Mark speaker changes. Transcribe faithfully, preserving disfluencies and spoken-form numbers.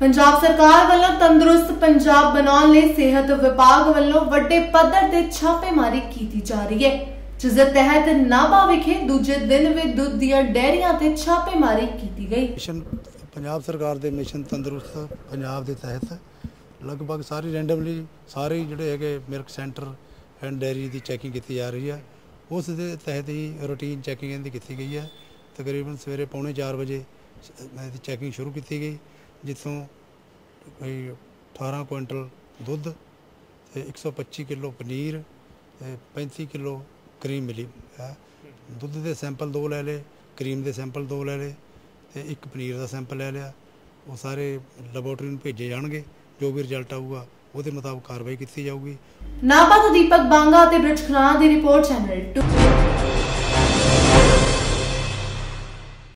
Speaker 1: पंजाब सरकार वालों तंदुरुस्त पंजाब बनाने लई सेहत विभाग वालों वड्डे पद्धर ते छापेमारी की जा रही है, जिसके तहत नाभा विखे दूजे दिन भी दुध दियां डेयरियां ते छापेमारी की गई।
Speaker 2: मिशन पंजाब सरकार के मिशन तंदुरुस्त पंजाब के तहत लगभग सारी रैंडमली सारे जिहड़े हैगे मिल्क सेंटर एंड डेयरी की चैकिंग की जा रही है। उस दे तहत ही रूटीन चैकिंग इनकी की गई है। तकरीबन सवेरे पौने चार बजे चैकिंग शुरू की गई, जितों कोई अठारह कुंटल दुध ते एक सौ पच्ची किलो पनीर ते पैंती किलो क्रीम मिली है। दुध के सैंपल दो लै ले, क्रीम के सैंपल दो लै ले ते एक पनीर का सैंपल लै लिया। वो सारे लैबोरेटरी में भेजे जाएंगे, जो भी रिजल्ट आऊगा उसके मुताबिक कार्रवाई की जाऊगी।
Speaker 1: नाभा तो दीपक बांगा ते ब्रिज खराना दी रिपोर्ट चैनल टू।